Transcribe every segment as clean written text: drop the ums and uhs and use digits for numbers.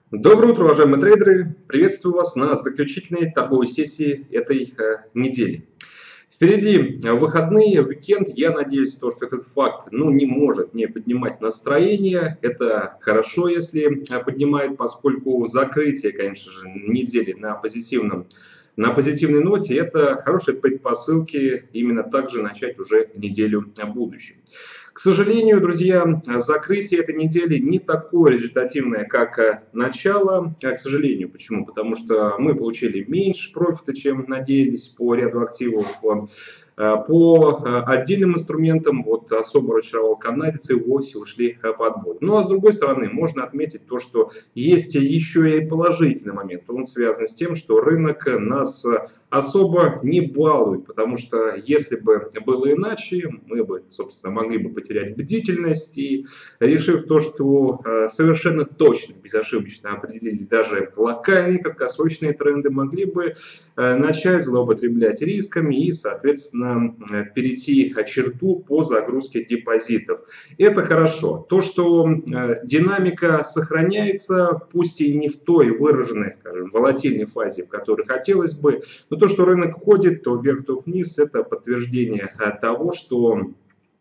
Доброе утро, уважаемые трейдеры! Приветствую вас на заключительной торговой сессии этой недели. Впереди выходные, уикенд. Я надеюсь, что этот факт не может не поднимать настроение. Это хорошо, если поднимает, поскольку закрытие, конечно же, недели на позитивной ноте – это хорошие предпосылки именно также начать уже неделю будущую. К сожалению, друзья, закрытие этой недели не такое результативное, как начало. К сожалению, почему? Потому что мы получили меньше профита, чем надеялись по ряду активов. По отдельным инструментам особо разочаровал канадец и вовсе ушли под воду. Ну а с другой стороны, можно отметить то, что есть еще и положительный момент. Он связан с тем, что рынок нас особо не балует, потому что если бы было иначе, мы бы, собственно, могли бы потерять бдительность и, решив то, что совершенно точно, безошибочно определили даже локальные краткосрочные тренды, могли бы начать злоупотреблять рисками и, соответственно, перейти черту по загрузке депозитов. Это хорошо. То, что динамика сохраняется, пусть и не в той выраженной, скажем, волатильной фазе, в которой хотелось бы, но то, что рынок ходит то вверх, то вниз, это подтверждение того, что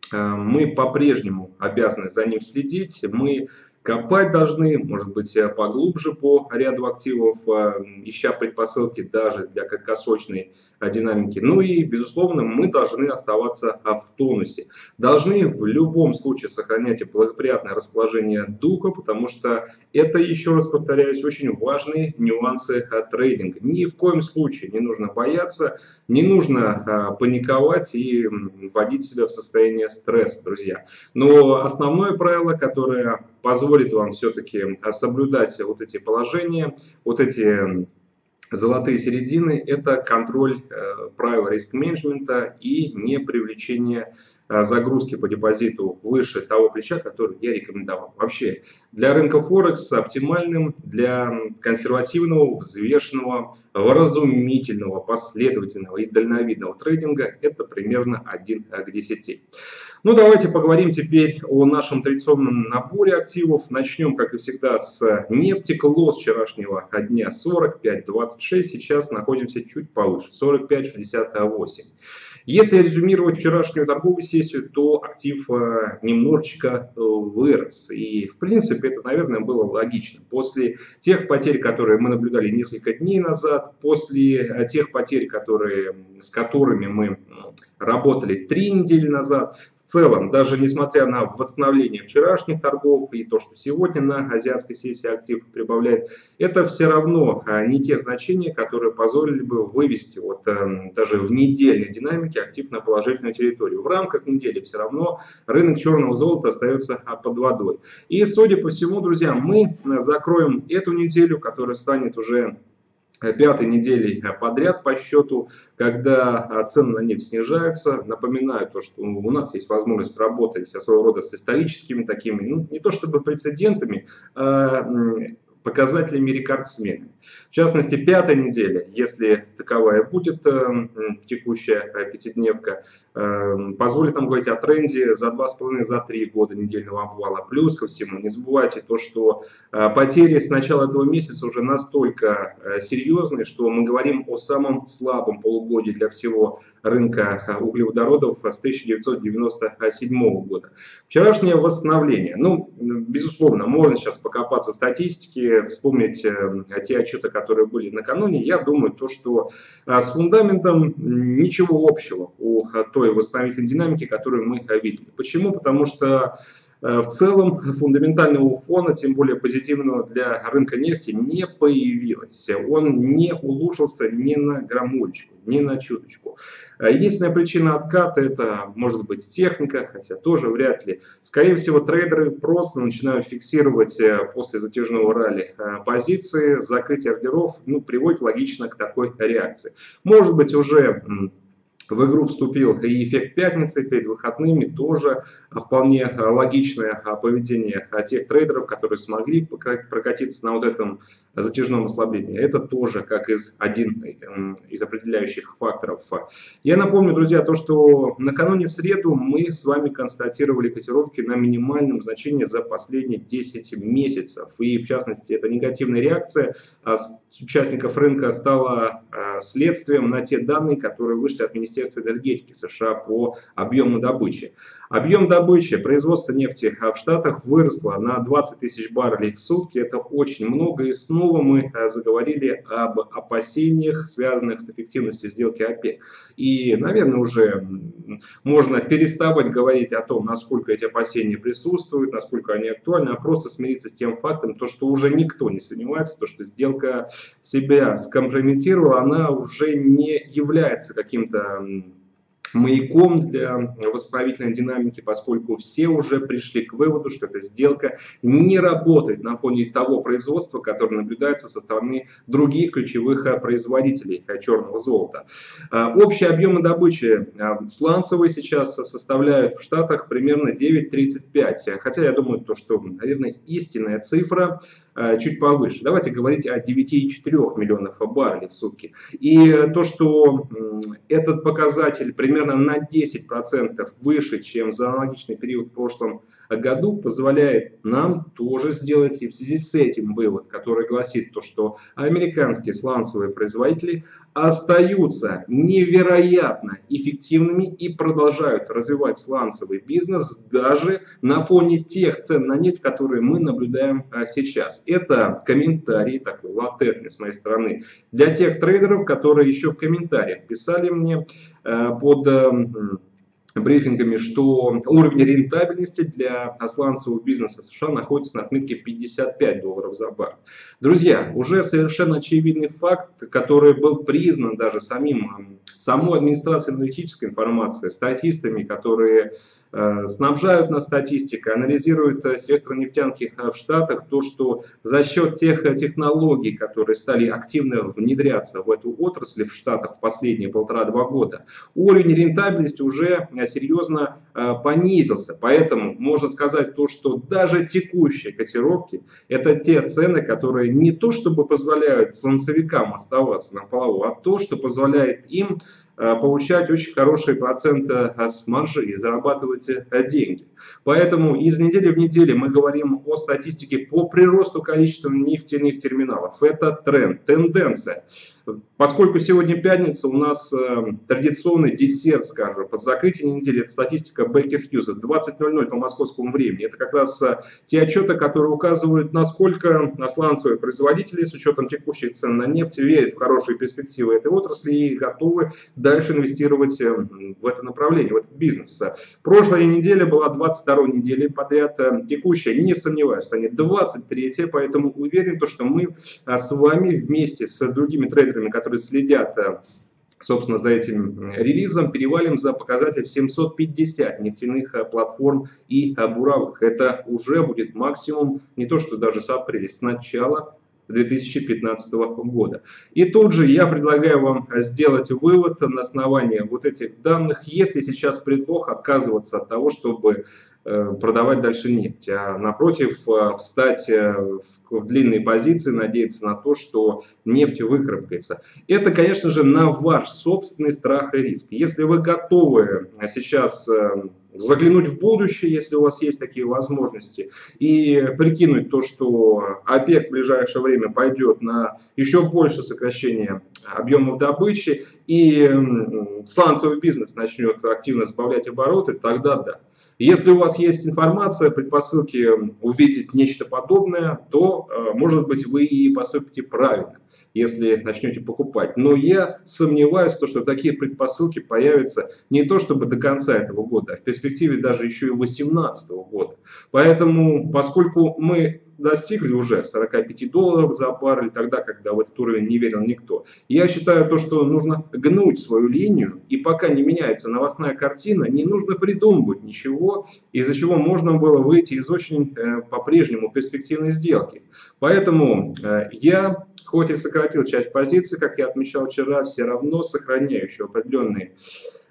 мы по-прежнему обязаны за ним следить, мы копать должны, может быть, поглубже по ряду активов, ища предпосылки даже для краткосрочной динамики. Ну и, безусловно, мы должны оставаться в тонусе. Должны в любом случае сохранять благоприятное расположение духа, потому что это, еще раз повторяюсь, очень важные нюансы трейдинга. Ни в коем случае не нужно бояться, не нужно паниковать и вводить себя в состояние стресса, друзья. Но основное правило, которое позволит вам все-таки соблюдать вот эти положения, вот эти золотые середины – это контроль правил риск-менеджмента и не привлечение загрузки по депозиту выше того плеча, который я рекомендовал. Вообще, для рынка Форекс оптимальным, для консервативного, взвешенного, вразумительного, последовательного и дальновидного трейдинга это примерно 1 к 10. Ну, давайте поговорим теперь о нашем традиционном наборе активов. Начнем, как и всегда, с нефти. Клосс вчерашнего дня 45.26. Сейчас находимся чуть повыше, 45.68. Если резюмировать вчерашнюю торговую сессию, то актив немножечко вырос. И, в принципе, это, наверное, было логично. После тех потерь, которые мы наблюдали несколько дней назад, после тех потерь, с которыми мы работали 3 недели назад, в целом, даже несмотря на восстановление вчерашних торгов и то, что сегодня на азиатской сессии актив прибавляет, это все равно не те значения, которые позволили бы вывести даже в недельной динамике актив на положительную территорию. В рамках недели все равно рынок черного золота остается под водой. И, судя по всему, друзья, мы закроем эту неделю, которая станет уже 5-й недели подряд по счету, когда цены на нефть снижаются. Напоминаю то, что у нас есть возможность работать своего рода с историческими такими, не то чтобы прецедентами, а показателями рекордсменами. В частности, 5-я неделя, если таковая будет текущая пятидневка, позволит нам говорить о тренде за 2,5-3 года недельного обвала. Плюс ко всему, не забывайте то, что потери с начала этого месяца уже настолько серьезные, что мы говорим о самом слабом полугодии для всего рынка углеводородов с 1997 года. Вчерашнее восстановление. Безусловно, можно сейчас покопаться в статистике, вспомнить те отчеты, которые были накануне. Я думаю, что с фундаментом ничего общего у той восстановительной динамики, которую мы видели. Почему? Потому что в целом фундаментального фона, тем более позитивного для рынка нефти, не появилось. Он не улучшился ни на граммулечку, ни на чуточку. Единственная причина отката – это может быть техника, хотя тоже вряд ли. Скорее всего, трейдеры просто начинают фиксировать после затяжного ралли позиции. Закрытие ордеров приводит логично к такой реакции. Может быть, уже В игру вступил и эффект пятницы перед выходными, тоже вполне логичное поведение тех трейдеров, которые смогли прокатиться на вот этом затяжном ослаблении. Это тоже как один из определяющих факторов. Я напомню, друзья, то, что накануне в среду мы с вами констатировали котировки на минимальном значении за последние 10 месяцев. И в частности, эта негативная реакция участников рынка стала следствием на те данные, которые вышли от Министерства энергетики США по объему добычи. Объем добычи, производства нефти в Штатах выросло на 20 тысяч баррелей в сутки. Это очень много. И снова мы заговорили об опасениях, связанных с эффективностью сделки ОПЕК. И, наверное, уже можно переставать говорить о том, насколько эти опасения присутствуют, насколько они актуальны, а просто смириться с тем фактом, то, что уже никто не сомневается, то, что сделка себя скомпрометировала, она уже не является каким-то маяком для восстановительной динамики, поскольку все уже пришли к выводу, что эта сделка не работает на фоне того производства, которое наблюдается со стороны других ключевых производителей черного золота. Общие объемы добычи сланцевой сейчас составляют в Штатах примерно 9,35, хотя я думаю, что, наверное, истинная цифра чуть повыше. Давайте говорить о 9,4 миллионов баррелей в сутки. И то, что этот показатель примерно на 10% выше, чем за аналогичный период в прошлом году, позволяет нам тоже сделать и в связи с этим вывод, который гласит то, что американские сланцевые производители остаются невероятно эффективными и продолжают развивать сланцевый бизнес даже на фоне тех цен на нефть, которые мы наблюдаем сейчас. Это комментарий, такой латентный с моей стороны, для тех трейдеров, которые еще в комментариях писали мне под брифингами, что уровень рентабельности для сланцевого бизнеса США находится на отметке $55 за баррель. Друзья, уже совершенно очевидный факт, который был признан даже самой администрацией аналитической информации, статистами, которые снабжают нас статистикой, анализируют сектор нефтянки в Штатах, то, что за счет тех технологий, которые стали активно внедряться в эту отрасль в Штатах в последние 1,5-2 года, уровень рентабельности уже серьезно понизился. Поэтому можно сказать то, что даже текущие котировки – это те цены, которые не то чтобы позволяют сланцевикам оставаться на плаву, а то, что позволяет им получать очень хорошие проценты с маржи и зарабатывать деньги. Поэтому из недели в неделю мы говорим о статистике по приросту количества нефтяных терминалов. Это тренд, тенденция. Поскольку сегодня пятница, у нас традиционный десерт, скажем, под закрытие недели, это статистика Baker Hughes, 20:00 по московскому времени. Это как раз те отчеты, которые указывают, насколько сланцевые производители с учетом текущих цен на нефть верят в хорошие перспективы этой отрасли и готовы дальше инвестировать в это направление, в этот бизнес. Прошлая неделя была 22-й неделей подряд, текущая, не сомневаюсь, станет 23-я, поэтому уверен, что мы с вами вместе с другими трейдерами, которые следят, собственно, за этим релизом, перевалим за показатель в 750 нефтяных платформ и буровых. Это уже будет максимум, не то что даже с апреля, с начала 2015 года. И тут же я предлагаю вам сделать вывод на основании вот этих данных, если сейчас предлог отказываться от того, чтобы продавать дальше нефть, а напротив встать в длинные позиции, надеяться на то, что нефть выкарабкается. Это, конечно же, на ваш собственный страх и риск. Если вы готовы сейчас заглянуть в будущее, если у вас есть такие возможности, и прикинуть то, что ОПЕК в ближайшее время пойдет на еще больше сокращение объемов добычи, и сланцевый бизнес начнет активно сбавлять обороты, тогда да. Если у вас есть информация, предпосылки увидеть нечто подобное, то, может быть, вы и поступите правильно, если начнете покупать. Но я сомневаюсь, что такие предпосылки появятся не то чтобы до конца этого года, а в перспективе даже еще и 2018 года. Поэтому, поскольку мы достигли уже $45 за баррель, тогда, когда в этот уровень не верил никто, я считаю то, что нужно гнуть свою линию, и пока не меняется новостная картина, не нужно придумывать ничего, из-за чего можно было выйти из очень по-прежнему перспективной сделки. Поэтому я, хоть и сократил часть позиций, как я отмечал вчера, все равно сохраняю еще определенные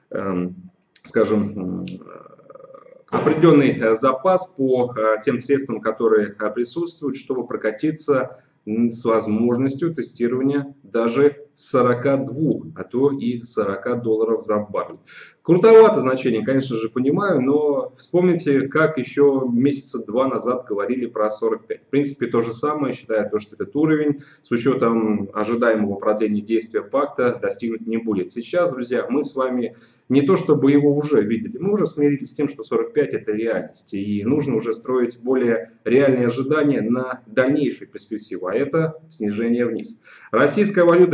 скажем, определенный запас по тем средствам, которые присутствуют, чтобы прокатиться с возможностью тестирования даже 42, а то и 40 долларов за баррель. Крутовато значение, конечно же, понимаю, но вспомните, как еще месяца 2 назад говорили про 45. В принципе, то же самое, считаю, что этот уровень с учетом ожидаемого продления действия пакта достигнуть не будет. Сейчас, друзья, мы с вами не то чтобы его уже видели, мы уже смирились с тем, что 45 это реальность, и нужно уже строить более реальные ожидания на дальнейшую перспективу, а это снижение вниз. Российская валюта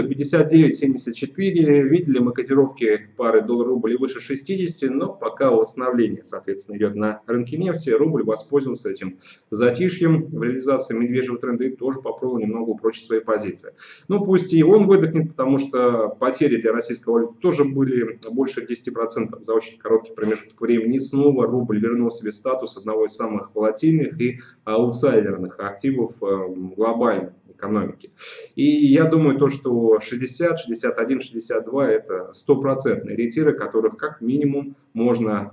59.74, видели мы котировки пары доллар-рубль и выше 60, но пока восстановление, соответственно, идет на рынке нефти, рубль воспользовался этим затишьем в реализации медвежьего тренда и тоже попробовал немного упрочить свои позиции. Ну пусть и он выдохнет, потому что потери для российской валюты тоже были больше 10% за очень короткий промежуток времени. И снова рубль вернул себе статус одного из самых волатильных и аутсайдерных активов глобальной экономики. И я думаю, что 60, 61, 62 это стопроцентные ориентиры, которых как минимум можно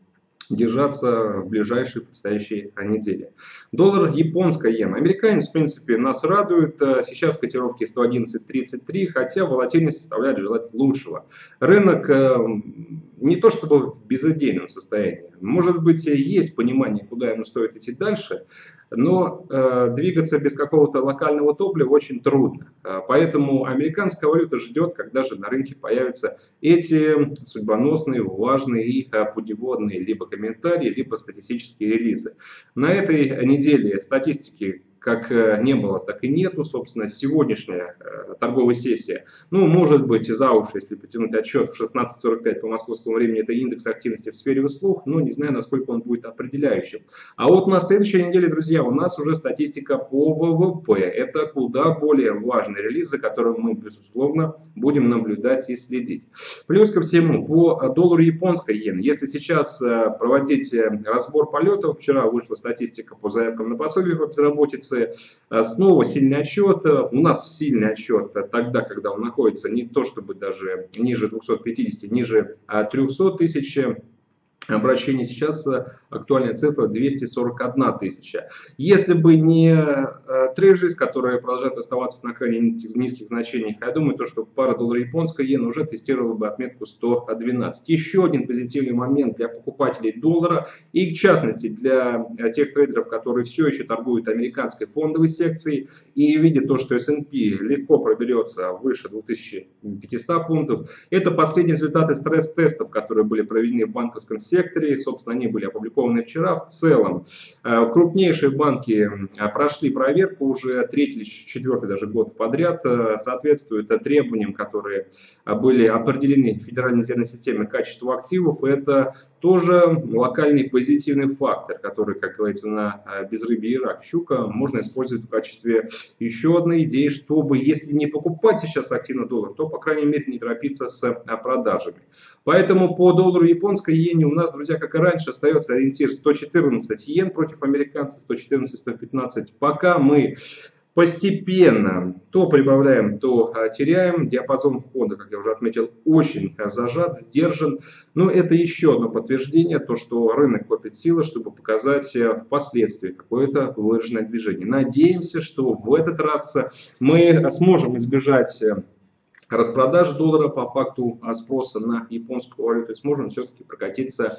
держаться в ближайшие предстоящие недели. Доллар, японская иена. Американец, в принципе, нас радует. Сейчас котировки 111.33, хотя волатильность составляет желать лучшего. Рынок не то чтобы в безыдейном состоянии. Может быть, есть понимание, куда ему стоит идти дальше, но двигаться без какого-то локального топлива очень трудно. Поэтому американская валюта ждет, когда же на рынке появятся эти судьбоносные, важные и путеводные либо комментарии, либо статистические релизы. На этой неделе статистики как не было, так и нету. Собственно, сегодняшняя торговая сессия, ну, может быть, за уши, если потянуть отчет в 16:45 по московскому времени, это индекс активности в сфере услуг, но не знаю, насколько он будет определяющим. А вот на следующей неделе, друзья, у нас уже статистика по ВВП. Это куда более важный релиз, за которым мы, безусловно, будем наблюдать и следить. Плюс ко всему, по доллару японской иены, если сейчас проводить разбор полетов, вчера вышла статистика по заявкам на пособие по безработице, снова сильный отчет. У нас сильный отчет тогда, когда он находится не то чтобы даже ниже 250, ниже 300 тысяч обращений. Сейчас актуальная цифра 241 тысяча. Если бы не трежис, которые продолжают оставаться на крайне низких значениях, я думаю, что пара доллара японской иены уже тестировала бы отметку 112. Еще один позитивный момент для покупателей доллара и, в частности, для тех трейдеров, которые все еще торгуют американской фондовой секцией и видят что S&P легко проберется выше 2500 пунктов. Это последние результаты стресс-тестов, которые были проведены в банковском секторе. Собственно, они были опубликованы вчера. В целом, крупнейшие банки прошли проверку уже третий или четвертый даже год подряд, соответствуют требованиям, которые были определены в Федеральной резервной системе качеству активов. Это тоже локальный позитивный фактор, который, как говорится, на безрыбье и рак щука можно использовать в качестве еще одной идеи, чтобы, если не покупать сейчас активно доллар, то, по крайней мере, не торопиться с продажами. Поэтому по доллару японской иене у нас, друзья, как и раньше, остается ориентир 114 йен против американца, 114-115. Пока мы постепенно то прибавляем, то теряем. Диапазон входа, как я уже отметил, очень зажат, сдержан. Но это еще одно подтверждение, что рынок копит силы, чтобы показать впоследствии какое-то выраженное движение. Надеемся, что в этот раз мы сможем избежать распродаж доллара по факту спроса на японскую валюту, сможем все-таки прокатиться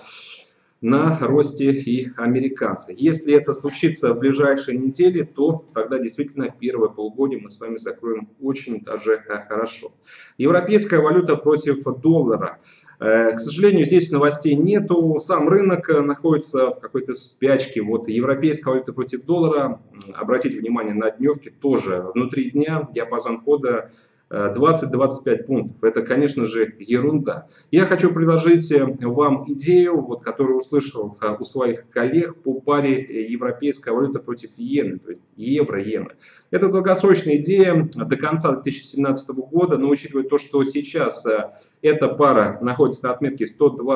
на росте и американцы. Если это случится в ближайшие недели, то тогда действительно первое полугодие мы с вами закроем очень даже хорошо. Европейская валюта против доллара. К сожалению, здесь новостей нету. Сам рынок находится в какой-то спячке. Вот европейская валюта против доллара. Обратите внимание на дневки, тоже внутри дня диапазон хода 20-25 пунктов. Это, конечно же, ерунда. Я хочу предложить вам идею, которую услышал у своих коллег по паре европейская валюта против иены, то есть евро-иена. Это долгосрочная идея до конца 2017 года, но учитывая то, что сейчас эта пара находится на отметке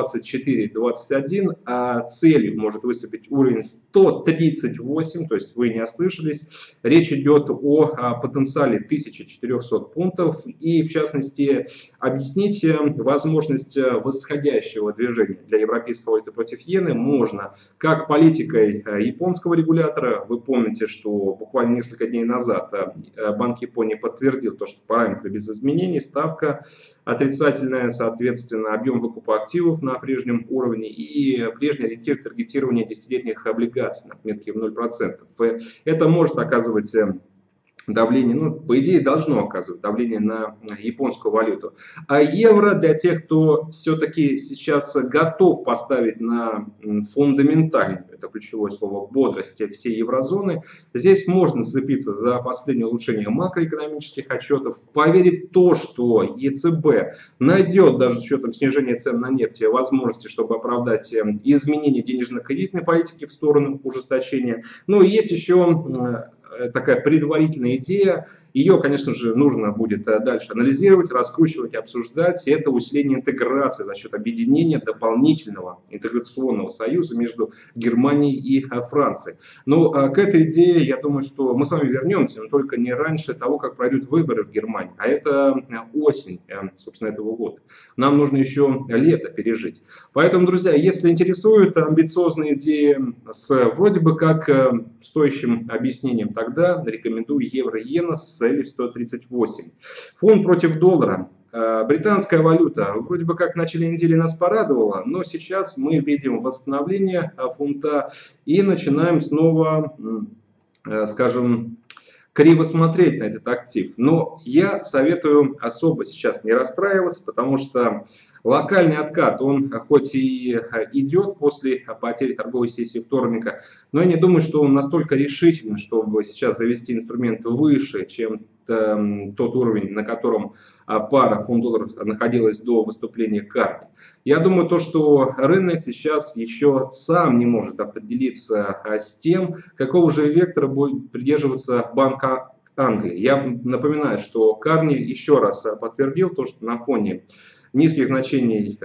124.21, а целью может выступить уровень 138, то есть вы не ослышались. Речь идет о потенциале 1400 пунктов. фактов и, в частности, объяснить возможность восходящего движения для европейской валюты против иены можно как политикой японского регулятора. Вы помните, что буквально несколько дней назад Банк Японии подтвердил то, что параметры без изменений, ставка отрицательная, соответственно, объем выкупа активов на прежнем уровне и прежний ориентир таргетирования десятилетних облигаций на отметке в 0%. Это может оказывать давление, ну, по идее, должно оказывать давление на японскую валюту. А евро для тех, кто все-таки сейчас готов поставить на фундаментальную, это ключевое слово, бодрости всей еврозоны, здесь можно зацепиться за последнее улучшение макроэкономических отчетов, поверить в то, что ЕЦБ найдет даже с учетом снижения цен на нефть возможности, чтобы оправдать изменение денежно-кредитной политики в сторону ужесточения. Ну и есть еще такая предварительная идея. Ее, конечно же, нужно будет дальше анализировать, раскручивать, обсуждать. И это усиление интеграции за счет объединения дополнительного интеграционного союза между Германией и Францией. Но к этой идее, я думаю, что мы с вами вернемся, но только не раньше того, как пройдут выборы в Германии. А это осень, собственно, этого года. Нам нужно еще лето пережить. Поэтому, друзья, если интересуют амбициозные идеи с вроде бы как стоящим объяснением, тогда рекомендую евро-иена с целью 138. Фунт против доллара. Британская валюта вроде бы как в начале недели нас порадовала, но сейчас мы видим восстановление фунта и начинаем снова, скажем, криво смотреть на этот актив. Но я советую особо сейчас не расстраиваться, потому что локальный откат, он хоть и идет после потери торговой сессии вторника, но я не думаю, что он настолько решительный, чтобы сейчас завести инструменты выше, чем тот уровень, на котором пара фунт-доллар находилась до выступления карты. Я думаю, что рынок сейчас еще сам не может определиться с тем, какого же вектора будет придерживаться Банк Англии. Я напоминаю, что Карни еще раз подтвердил то, что на фоне низких значений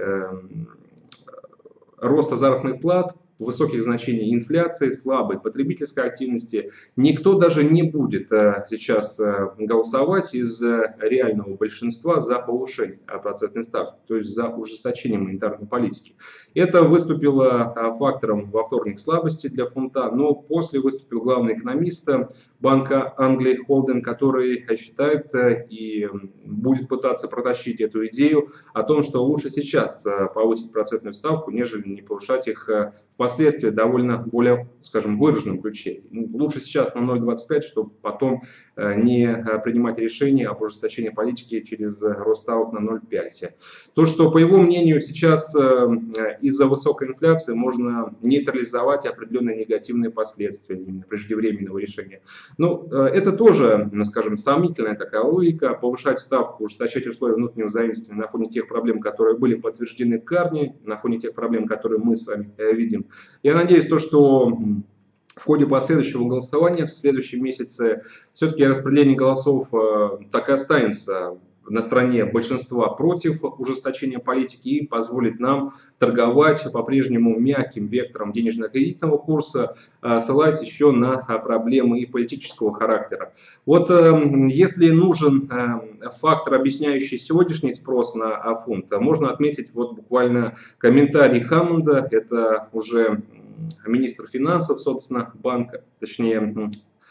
роста заработных плат, высоких значений инфляции, слабой потребительской активности, никто даже не будет сейчас голосовать из реального большинства за повышение процентной ставки, то есть за ужесточение монетарной политики. Это выступило фактором во вторник слабости для фунта, но после выступил главный экономист Банка Англии Холден, который считает и будет пытаться протащить эту идею о том, что лучше сейчас повысить процентную ставку, нежели не повышать их впоследствии довольно более, скажем, выраженном ключе. Лучше сейчас на 0,25, чтобы потом не принимать решение об ужесточении политики через рост ставок на 0,5. То, что, по его мнению, сейчас из-за высокой инфляции можно нейтрализовать определенные негативные последствия именно преждевременного решения. Ну, это тоже, скажем, сомнительная такая логика. Повышать ставку, ужесточать условия внутреннего взаимствования на фоне тех проблем, которые были подтверждены Карни, на фоне тех проблем, которые мы с вами видим. Я надеюсь, что в ходе последующего голосования в следующем месяце все-таки распределение голосов так и останется на стороне большинства против ужесточения политики и позволит нам торговать по-прежнему мягким вектором денежно-кредитного курса, ссылаясь еще на проблемы и политического характера. Вот если нужен фактор, объясняющий сегодняшний спрос на фунт, можно отметить вот буквально комментарий Хаммонда, это уже министр финансов, собственно, банка, точнее,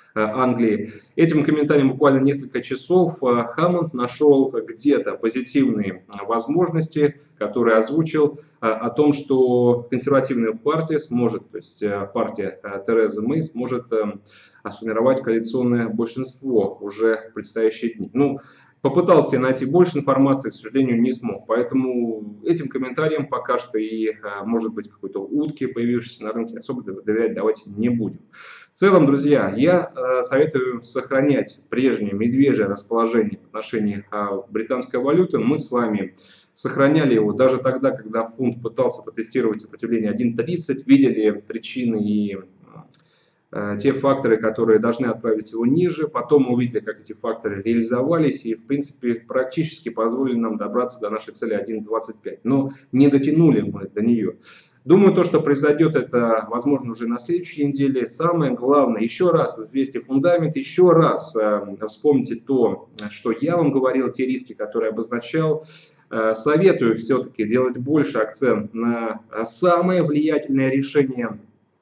Англии. Этим комментарием буквально несколько часов Хаммонд нашел где-то позитивные возможности, которые озвучил о том, что консервативная партия сможет, то есть партия Терезы Мэй сможет сформировать коалиционное большинство уже в предстоящие дни. Ну, попытался найти больше информации, к сожалению, не смог. Поэтому этим комментариям пока что и, может быть, какой-то утки, появившейся на рынке, особо доверять давайте не будем. В целом, друзья, я советую сохранять прежнее медвежье расположение в отношении британской валюты. Мы с вами сохраняли его даже тогда, когда фунт пытался протестировать сопротивление 1.30, видели причины и те факторы, которые должны отправить его ниже. Потом мы увидели, как эти факторы реализовались и, в принципе, практически позволили нам добраться до нашей цели 1.25. Но не дотянули мы до нее. Думаю, то, что произойдет, это, возможно, уже на следующей неделе. Самое главное, еще раз взвесьте фундамент, еще раз вспомните то, что я вам говорил, те риски, которые обозначал. Советую все-таки делать больше акцент на самое влиятельное решение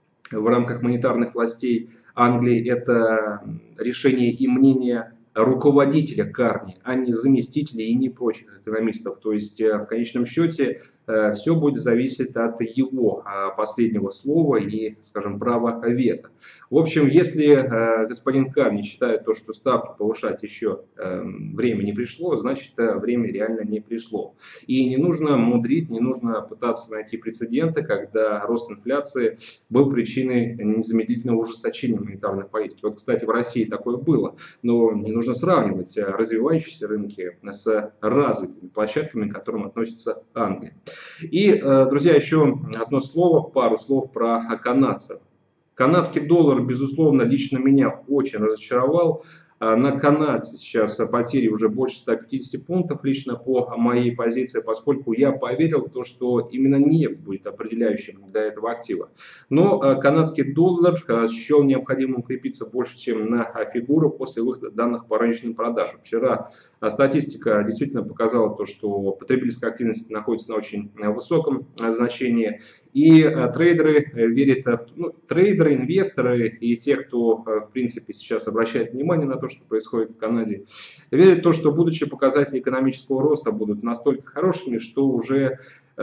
в рамках монетарных властей Англии. Это решение и мнение руководителя Карни, а не заместителей и не прочих экономистов. То есть в конечном счете все будет зависеть от его последнего слова и, скажем, права вето. В общем, если господин Карни считает то, что ставки повышать еще время не пришло, значит время реально не пришло. И не нужно мудрить, не нужно пытаться найти прецеденты, когда рост инфляции был причиной незамедлительного ужесточения монетарной политики. Вот, кстати, в России такое было, но не нужно сравнивать развивающиеся рынки с развитыми площадками, к которым относится Англия. И, друзья, еще одно слово, пару слов про канадцев. Канадский доллар, безусловно, лично меня очень разочаровал. На канадце сейчас потери уже больше 150 пунктов, лично по моей позиции, поскольку я поверил в то, что именно нефть будет определяющим для этого актива. Но канадский доллар счел необходимым укрепиться больше, чем на фигуру после выхода данных по розничным продажам. Вчера статистика действительно показала то, что потребительская активность находится на очень высоком значении. И трейдеры верят, трейдеры, инвесторы и те, кто, в принципе, сейчас обращает внимание на то, что происходит в Канаде, верят в то, что будущие показатели экономического роста будут настолько хорошими, что уже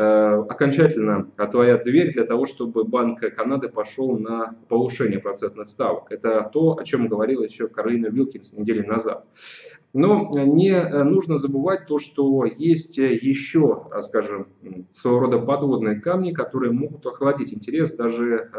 окончательно отворят дверь для того, чтобы Банк Канады пошел на повышение процентных ставок. Это то, о чем говорила еще Каролина Вилкинс недели назад. Но не нужно забывать то, что есть еще, скажем, своего рода подводные камни, которые могут охладить интерес даже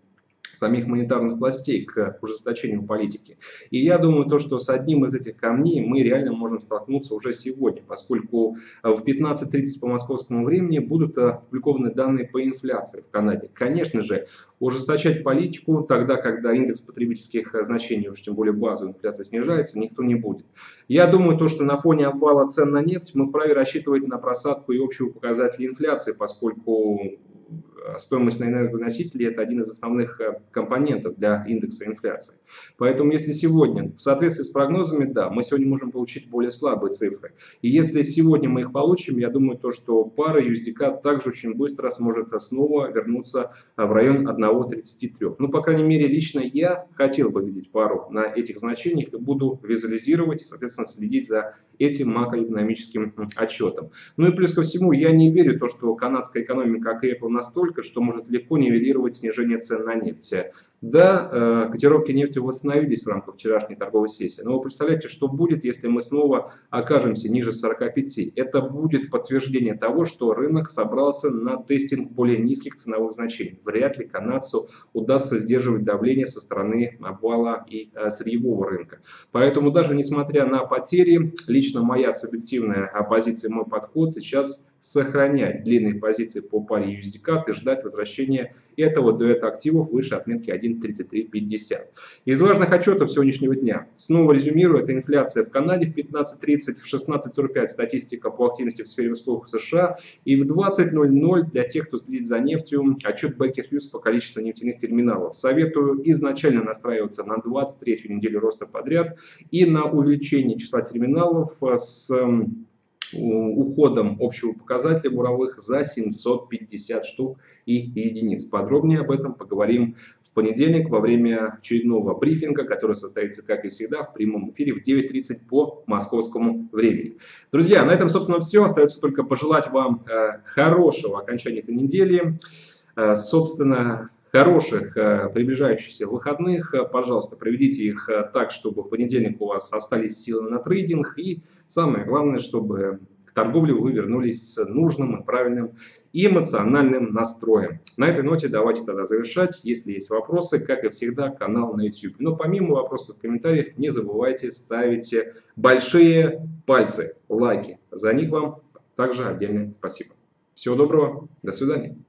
самих монетарных властей к ужесточению политики. И я думаю, то, что с одним из этих камней мы реально можем столкнуться уже сегодня, поскольку в 15:30 по московскому времени будут опубликованы данные по инфляции в Канаде. Конечно же, ужесточать политику тогда, когда индекс потребительских значений, уж тем более базовая инфляция, снижается, никто не будет. Я думаю, то, что на фоне обвала цен на нефть мы вправе рассчитывать на просадку и общего показателя инфляции, поскольку стоимость на энергоносители – это один из основных компонентов для индекса инфляции. Поэтому если сегодня, в соответствии с прогнозами, да, мы сегодня можем получить более слабые цифры. И если сегодня мы их получим, я думаю, то, что пара USDK также очень быстро сможет снова вернуться в район 1.33. Ну, по крайней мере, лично я хотел бы видеть пару на этих значениях и буду визуализировать и, соответственно, следить за этим макроэкономическим отчетом. Ну и плюс ко всему, я не верю в то, что канадская экономика окрепла настолько, что может легко нивелировать снижение цен на нефть. Да, котировки нефти восстановились в рамках вчерашней торговой сессии, но вы представляете, что будет, если мы снова окажемся ниже 45? Это будет подтверждение того, что рынок собрался на тестинг более низких ценовых значений. Вряд ли канадцу удастся сдерживать давление со стороны обвала и сырьевого рынка. Поэтому даже несмотря на потери, лично моя субъективная позиция, мой подход сейчас сохранять длинные позиции по паре USDCAD и ждать возвращения этого дуэта активов выше отметки 1.3350. Из важных отчетов сегодняшнего дня. Снова резюмирую, это инфляция в Канаде в 15:30, в 16:45 статистика по активности в сфере услуг в США и в 20:00 для тех, кто следит за нефтью, отчет Baker Hughes по количеству нефтяных терминалов. Советую изначально настраиваться на 23-ю неделю роста подряд и на увеличение числа терминалов с уходом общего показателя буровых за 750 штук и единиц. Подробнее об этом поговорим в понедельник во время очередного брифинга, который состоится, как и всегда, в прямом эфире в 9:30 по московскому времени. Друзья, на этом, собственно, все. Остается только пожелать вам хорошего окончания этой недели. Собственно, хороших приближающихся выходных. Пожалуйста, проведите их так, чтобы в понедельник у вас остались силы на трейдинг. И самое главное, чтобы к торговле вы вернулись с нужным и правильным и эмоциональным настроем. На этой ноте давайте тогда завершать. Если есть вопросы, как и всегда, канал на YouTube. Но помимо вопросов в комментариях, не забывайте ставить большие пальцы, лайки. За них вам также отдельное спасибо. Всего доброго, до свидания.